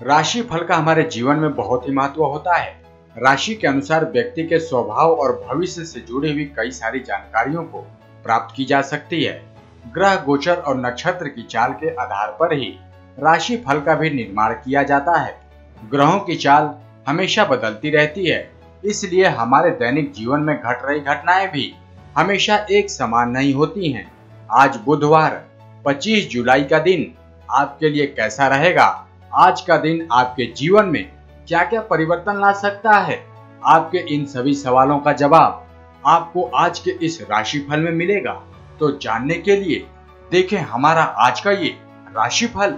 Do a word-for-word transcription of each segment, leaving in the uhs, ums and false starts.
राशिफल का हमारे जीवन में बहुत ही महत्व होता है। राशि के अनुसार व्यक्ति के स्वभाव और भविष्य से जुड़ी हुई कई सारी जानकारियों को प्राप्त की जा सकती है। ग्रह गोचर और नक्षत्र की चाल के आधार पर ही राशिफल का भी निर्माण किया जाता है। ग्रहों की चाल हमेशा बदलती रहती है, इसलिए हमारे दैनिक जीवन में घट रही घटनाएं भी हमेशा एक समान नहीं होती हैं। आज बुधवार पच्चीस जुलाई का दिन आपके लिए कैसा रहेगा? आज का दिन आपके जीवन में क्या क्या परिवर्तन ला सकता है? आपके इन सभी सवालों का जवाब आपको आज के इस राशिफल में मिलेगा। तो जानने के लिए देखें हमारा आज का ये राशिफल।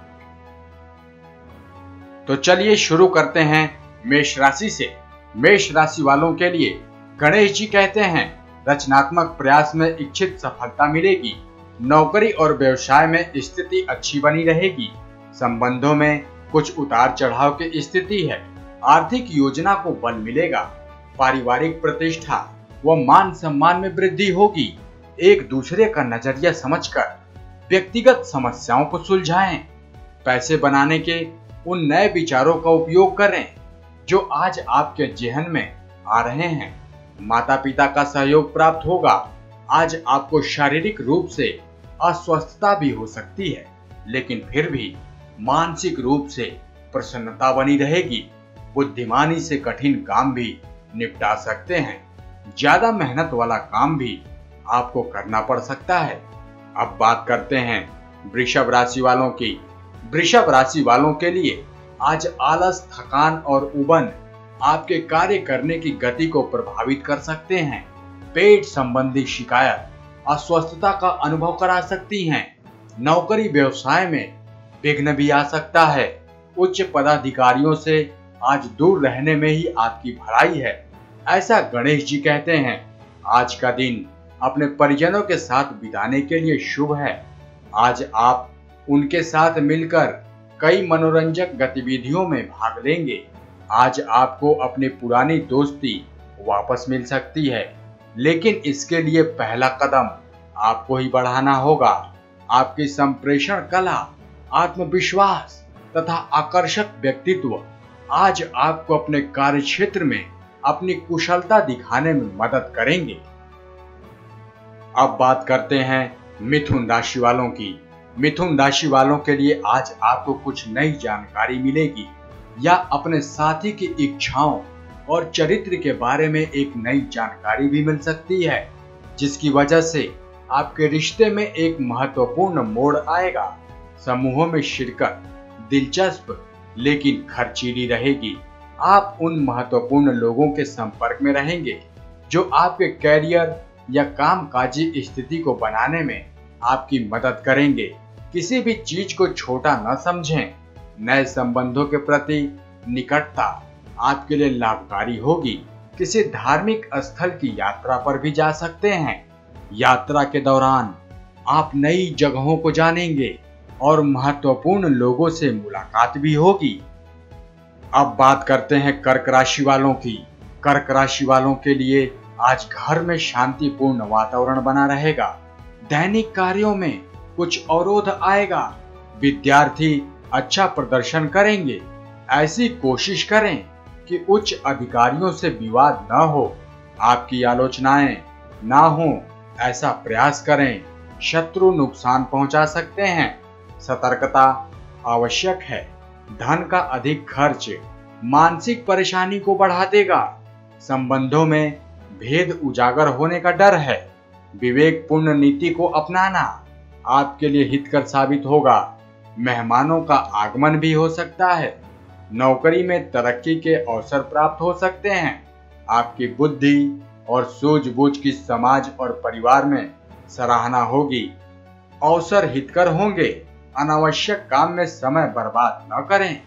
तो चलिए शुरू करते हैं मेष राशि से। मेष राशि वालों के लिए गणेश जी कहते हैं, रचनात्मक प्रयास में इच्छित सफलता मिलेगी। नौकरी और व्यवसाय में स्थिति अच्छी बनी रहेगी। संबंधों में कुछ उतार चढ़ाव की स्थिति है। आर्थिक योजना को बल मिलेगा। पारिवारिक प्रतिष्ठा व मान सम्मान में वृद्धि होगी। एक दूसरे का नजरिया समझकर व्यक्तिगत समस्याओं को सुलझाएं। पैसे बनाने के उन नए विचारों का उपयोग करें जो आज आपके जेहन में आ रहे हैं। माता पिता का सहयोग प्राप्त होगा। आज आपको शारीरिक रूप से अस्वस्थता भी हो सकती है, लेकिन फिर भी मानसिक रूप से प्रसन्नता बनी रहेगी। बुद्धिमानी से कठिन काम भी निपटा सकते हैं। ज्यादा मेहनत वाला काम भी आपको करना पड़ सकता है। अब बात करते हैं वृषभ राशि वालों की। वृषभ राशि वालों के लिए आज आलस, थकान और उबन आपके कार्य करने की गति को प्रभावित कर सकते हैं। पेट संबंधी शिकायत अस्वस्थता का अनुभव करा सकती हैं। नौकरी व्यवसाय में विघ्न भी आ सकता है। उच्च पदाधिकारियों से आज दूर रहने में ही आपकी भलाई है, ऐसा गणेश जी कहते हैं। आज का दिन अपने परिजनों के साथ बिताने के लिए शुभ है। आज आप उनके साथ मिलकर कई मनोरंजक गतिविधियों में भाग लेंगे। आज आपको अपनी पुरानी दोस्ती वापस मिल सकती है, लेकिन इसके लिए पहला कदम आपको ही बढ़ाना होगा। आपकी संप्रेषण कला, आत्मविश्वास तथा आकर्षक व्यक्तित्व आज आपको अपने कार्य क्षेत्र में अपनी कुशलता दिखाने में मदद करेंगे। अब बात करते हैं मिथुन राशि वालों की। मिथुन राशि वालों के लिए आज आपको कुछ नई जानकारी मिलेगी या अपने साथी की इच्छाओं और चरित्र के बारे में एक नई जानकारी भी मिल सकती है, जिसकी वजह से आपके रिश्ते में एक महत्वपूर्ण मोड़ आएगा। समूहों में शिरकत दिलचस्प लेकिन खर्चीली रहेगी। आप उन महत्वपूर्ण लोगों के संपर्क में रहेंगे जो आपके कैरियर या कामकाजी स्थिति को बनाने में आपकी मदद करेंगे। किसी भी चीज को छोटा न समझें। नए संबंधों के प्रति निकटता आपके लिए लाभकारी होगी। किसी धार्मिक स्थल की यात्रा पर भी जा सकते हैं। यात्रा के दौरान आप नई जगहों को जानेंगे और महत्वपूर्ण लोगों से मुलाकात भी होगी। अब बात करते हैं कर्क राशि वालों की। कर्क राशि वालों के लिए आज घर में शांतिपूर्ण वातावरण बना रहेगा। दैनिक कार्यों में कुछ अवरोध आएगा। विद्यार्थी अच्छा प्रदर्शन करेंगे। ऐसी कोशिश करें कि उच्च अधिकारियों से विवाद न हो। आपकी आलोचनाएं ना हो, ऐसा प्रयास करें। शत्रु नुकसान पहुंचा सकते हैं। सतर्कता आवश्यक है। धन का अधिक खर्च मानसिक परेशानी को बढ़ा देगा। संबंधों में भेद उजागर होने का डर है। विवेकपूर्ण नीति को अपनाना आपके लिए हितकर साबित होगा। मेहमानों का आगमन भी हो सकता है। नौकरी में तरक्की के अवसर प्राप्त हो सकते हैं। आपकी बुद्धि और सूझबूझ की समाज और परिवार में सराहना होगी। अवसर हितकर होंगे। अनावश्यक काम में समय बर्बाद न करें।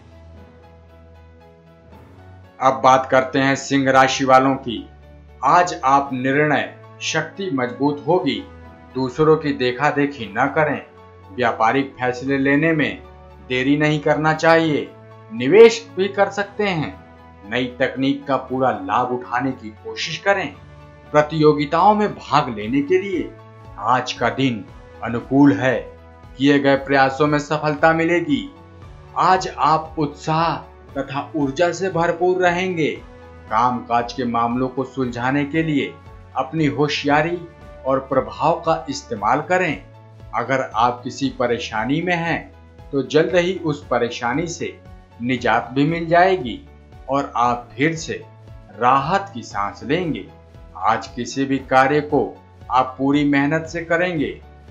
अब बात करते हैं सिंह राशि वालों की। आज आप निर्णय शक्ति मजबूत होगी। दूसरों की देखा देखी न करें। व्यापारिक फैसले लेने में देरी नहीं करना चाहिए। निवेश भी कर सकते हैं। नई तकनीक का पूरा लाभ उठाने की कोशिश करें। प्रतियोगिताओं में भाग लेने के लिए आज का दिन अनुकूल है। किए गए प्रयासों में सफलता मिलेगी। आज आप उत्साह तथा ऊर्जा से भरपूर रहेंगे। कामकाज के मामलों को सुलझाने के लिए अपनी होशियारी और प्रभाव का इस्तेमाल करें। अगर आप किसी परेशानी में हैं, तो जल्द ही उस परेशानी से निजात भी मिल जाएगी और आप फिर से राहत की सांस लेंगे। आज किसी भी कार्य को आप पूरी मेहनत से करेंगे।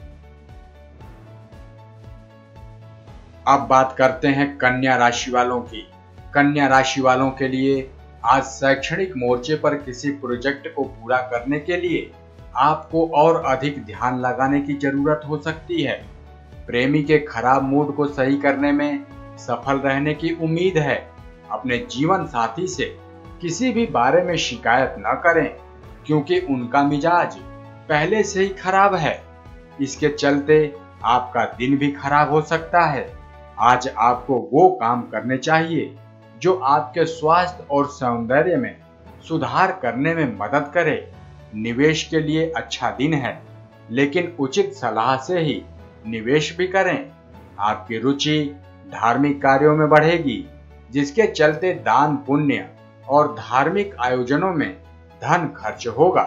अब बात करते हैं कन्या राशि वालों की। कन्या राशि वालों के लिए आज शैक्षणिक मोर्चे पर किसी प्रोजेक्ट को पूरा करने के लिए आपको और अधिक ध्यान लगाने की जरूरत हो सकती है। प्रेमी के खराब मूड को सही करने में सफल रहने की उम्मीद है। अपने जीवन साथी से किसी भी बारे में शिकायत न करें, क्योंकि उनका मिजाज पहले से ही खराब है। इसके चलते आपका दिन भी खराब हो सकता है। आज आपको वो काम करने चाहिए जो आपके स्वास्थ्य और सौंदर्य में सुधार करने में मदद करे। निवेश के लिए अच्छा दिन है, लेकिन उचित सलाह से ही निवेश भी करें। आपकी रुचि धार्मिक कार्यों में बढ़ेगी, जिसके चलते दान पुण्य और धार्मिक आयोजनों में धन खर्च होगा।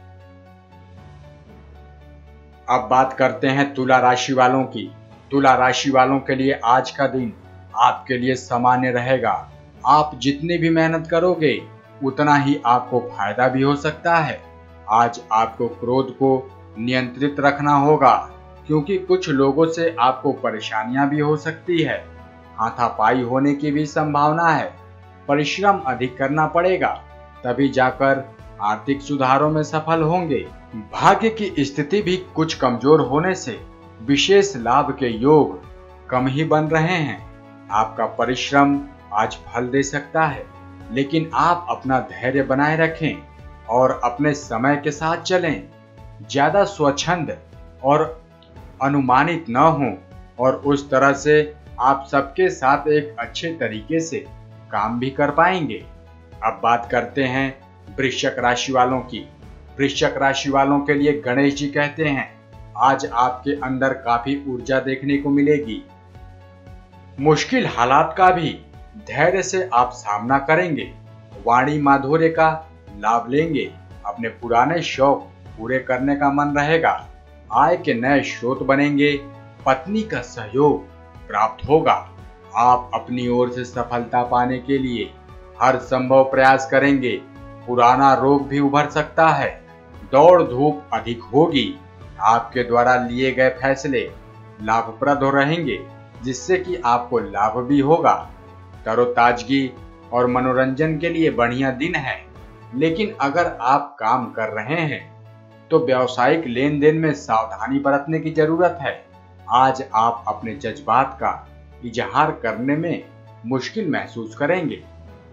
अब बात करते हैं तुला राशि वालों की। तुला राशि वालों के लिए आज का दिन आपके लिए सामान्य रहेगा। आप जितनी भी मेहनत करोगे, उतना ही आपको फायदा भी हो सकता है। आज आपको क्रोध को नियंत्रित रखना होगा, क्योंकि कुछ लोगों से आपको परेशानियां भी हो सकती है। हाथापाई होने की भी संभावना है। परिश्रम अधिक करना पड़ेगा, तभी जाकर आर्थिक सुधारों में सफल होंगे। भाग्य की स्थिति भी कुछ कमजोर होने से विशेष लाभ के योग कम ही बन रहे हैं। आपका परिश्रम आज फल दे सकता है, लेकिन आप अपना धैर्य बनाए रखें और अपने समय के साथ चलें। ज्यादा स्वच्छंद और अनुमानित न हों, और उस तरह से आप सबके साथ एक अच्छे तरीके से काम भी कर पाएंगे। अब बात करते हैं वृश्चिक राशि वालों की। वृश्चिक राशि वालों के लिए गणेश जी कहते हैं, आज आपके अंदर काफी ऊर्जा देखने को मिलेगी। मुश्किल हालात का भी धैर्य से आप सामना करेंगे। वाणी माधुर्य का लाभ लेंगे। अपने पुराने शौक पूरे करने का मन रहेगा। आय के नए स्रोत बनेंगे। पत्नी का सहयोग प्राप्त होगा। आप अपनी ओर से सफलता पाने के लिए हर संभव प्रयास करेंगे। पुराना रोग भी उभर सकता है। दौड़ धूप अधिक होगी। आपके द्वारा लिए गए फैसले लाभप्रद रहेंगे, जिससे कि आपको लाभ भी होगा। तरोताजगी और मनोरंजन के लिए बढ़िया दिन है, लेकिन अगर आप काम कर रहे हैं तो व्यावसायिक लेन देन में सावधानी बरतने की जरूरत है। आज आप अपने जज्बात का इजहार करने में मुश्किल महसूस करेंगे।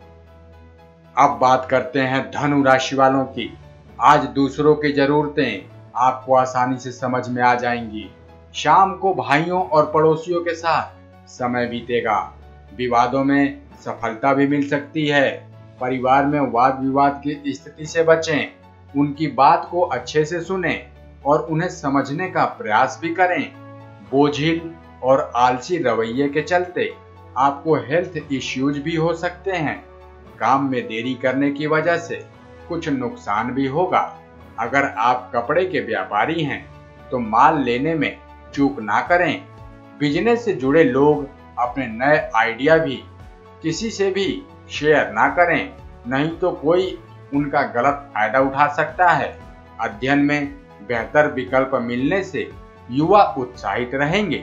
अब बात करते हैं धनु राशि वालों की। आज दूसरों की जरूरतें आपको आसानी से समझ में आ जाएंगी। शाम को भाइयों और पड़ोसियों के साथ समय बीतेगा। विवादों में सफलता भी मिल सकती है। परिवार में वाद विवाद की स्थिति से बचें। उनकी बात को अच्छे से सुनें और उन्हें समझने का प्रयास भी करें। बोझिल और आलसी रवैये के चलते आपको हेल्थ इश्यूज भी हो सकते हैं। काम में देरी करने की वजह से कुछ नुकसान भी होगा। अगर आप कपड़े के व्यापारी हैं तो माल लेने में चूक ना करें। बिजनेस से जुड़े लोग अपने नए आइडिया भी किसी से भी शेयर ना करें, नहीं तो कोई उनका गलत फायदा उठा सकता है। अध्ययन में बेहतर विकल्प मिलने से युवा उत्साहित रहेंगे।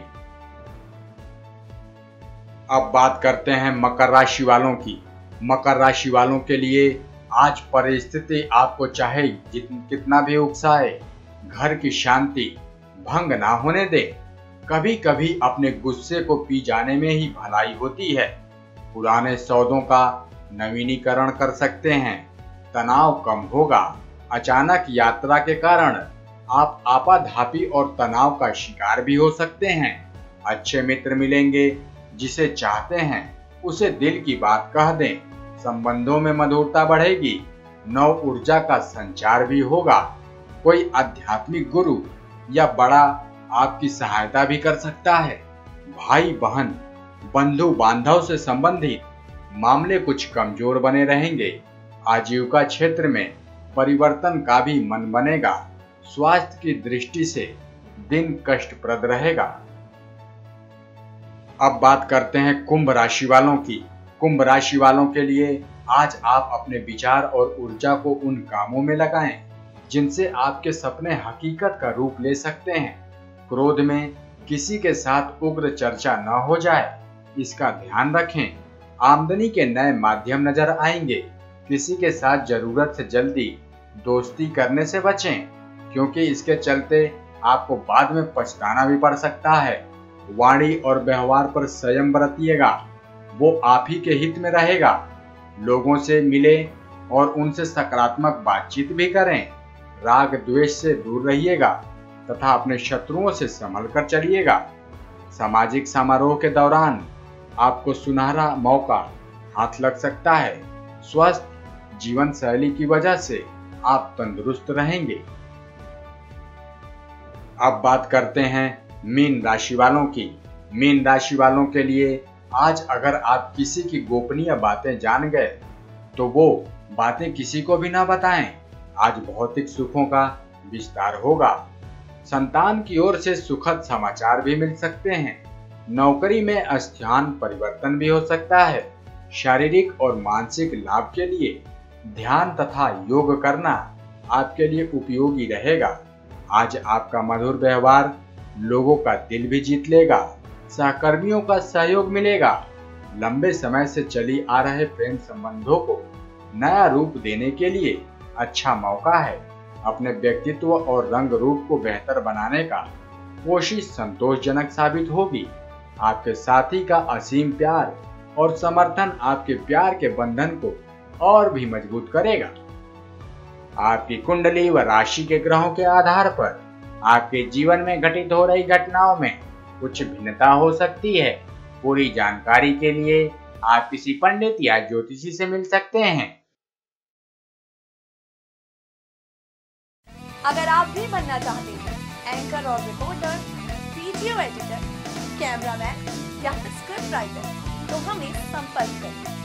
अब बात करते हैं मकर राशि वालों की। मकर राशि वालों के लिए आज परिस्थिति आपको चाहे कितना भी उकसाए, घर की शांति भंग ना होने दे। कभी कभी अपने गुस्से को पी जाने में ही भलाई होती है। पुराने सौदों का नवीनीकरण कर सकते हैं। तनाव कम होगा। अचानक यात्रा के कारण आप आपाधापी और तनाव का शिकार भी हो सकते हैं। अच्छे मित्र मिलेंगे। जिसे चाहते हैं उसे दिल की बात कह दें। संबंधों में मधुरता बढ़ेगी। नव ऊर्जा का संचार भी होगा। कोई आध्यात्मिक गुरु या बड़ा आपकी सहायता भी कर सकता है। भाई बहन बंधु बांधव से संबंधित मामले कुछ कमजोर बने रहेंगे। आजीविका क्षेत्र में परिवर्तन का भी मन बनेगा। स्वास्थ्य की दृष्टि से दिन कष्टप्रद रहेगा। अब बात करते हैं कुंभ राशि वालों की। कुंभ राशि वालों के लिए आज आप अपने विचार और ऊर्जा को उन कामों में लगाएं जिनसे आपके सपने हकीकत का रूप ले सकते हैं। क्रोध में किसी के साथ उग्र चर्चा न हो जाए, इसका ध्यान रखें। आमदनी के नए माध्यम नजर आएंगे। किसी के साथ जरूरत से जल्दी दोस्ती करने से बचें, क्योंकि इसके चलते आपको बाद में पछताना भी पड़ सकता है। वाणी और व्यवहार पर संयम बरतिएगा, वो आप ही के हित में रहेगा। लोगों से मिले और उनसे सकारात्मक बातचीत भी करें। राग द्वेष से दूर रहिएगा तथा अपने शत्रुओं से संभल कर चलिएगा। सामाजिक समारोह के दौरान आपको सुनहरा मौका हाथ लग सकता है। स्वस्थ जीवन शैली की वजह से आप तंदुरुस्त रहेंगे। अब बात करते हैं मीन राशि वालों की। मीन राशि वालों के लिए आज अगर आप किसी की गोपनीय बातें जान गए तो वो बातें किसी को भी ना बताएं। आज भौतिक सुखों का विस्तार होगा। संतान की ओर से सुखद समाचार भी मिल सकते हैं। नौकरी में स्थान परिवर्तन भी हो सकता है। शारीरिक और मानसिक लाभ के लिए ध्यान तथा योग करना आपके लिए उपयोगी रहेगा। आज आपका मधुर व्यवहार लोगों का दिल भी जीत लेगा। सहकर्मियों का सहयोग मिलेगा। लंबे समय से चली आ रहे प्रेम संबंधों को नया रूप देने के लिए अच्छा मौका है। अपने व्यक्तित्व और रंग रूप को बेहतर बनाने का कोशिश संतोषजनक साबित होगी। आपके साथी का असीम प्यार और समर्थन आपके प्यार के बंधन को और भी मजबूत करेगा। आपकी कुंडली व राशि के ग्रहों के आधार पर आपके जीवन में घटित हो रही घटनाओं में कुछ भिन्नता हो सकती है। पूरी जानकारी के लिए आप किसी पंडित या ज्योतिषी से मिल सकते हैं। अगर आप भी बनना चाहते हैं एंकर और रिपोर्टर, वीडियो एडिटर, कैमरामैन या फिर स्क्रिप्ट राइटर, तो हमें संपर्क करें।